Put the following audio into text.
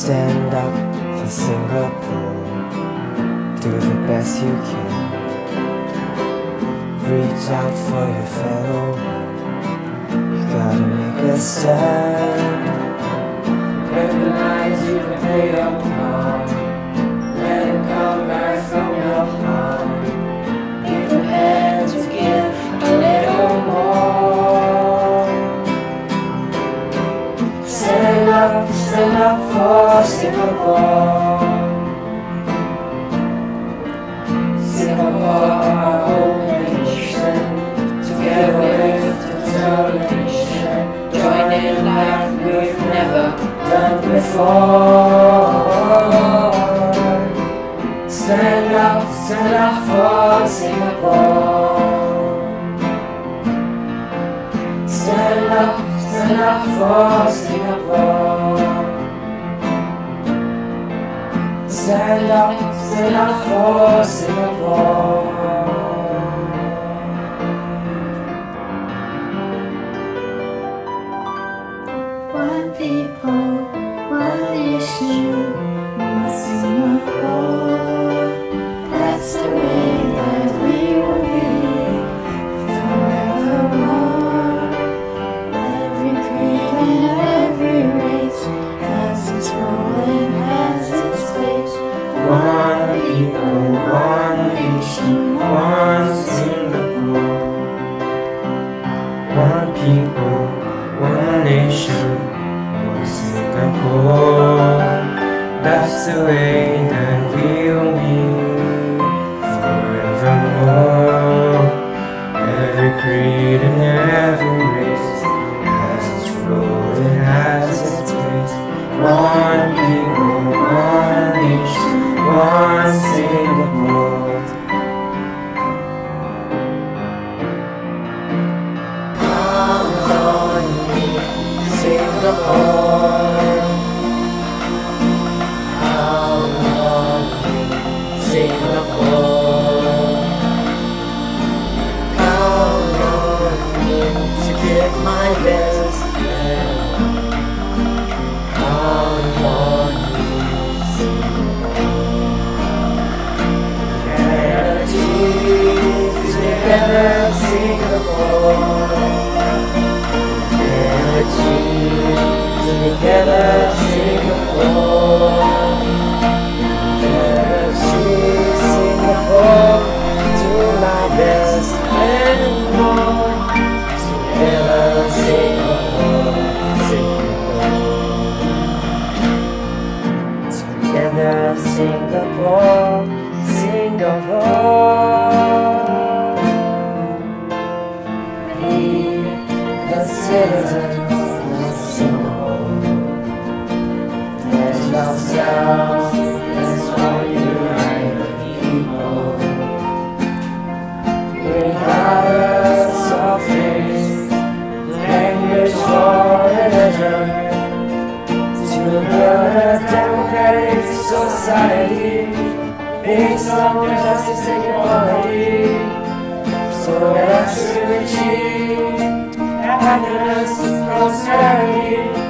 Stand up for Singapore, do the best you can. Reach out for your fellow, you gotta make a stand. Recognize you can play your part, let it come back from your heart. Be prepared to give a little more. Stand up for Singapore. Singapore, our home nation, together with determination, join in like we've never done before. Stand up for Singapore. Stand up for Singapore. Stand up for Singapore. One people, one nation, one Singapore. That's the way that we will be forevermore. Every creed and every race has its role and has its place. One people, one nation, one Singapore. One people, one nation, one Singapore. That's the way that we'll be forevermore. Every creed and every race has its role and has its place. One people, one nation, one Singapore. Come on, Singapore. Come on, Singapore. Count on me to give my best. Count on me, together, Singapore. Together, Singapore. Singapore, do my best and more. Together, Singapore, Together, Singapore, We, the citizens of Singapore, pledge ourselves as one united people, regardless of race, language, or religion, to build a democratic society based on justice and equality, so as to achieve happiness and prosperity.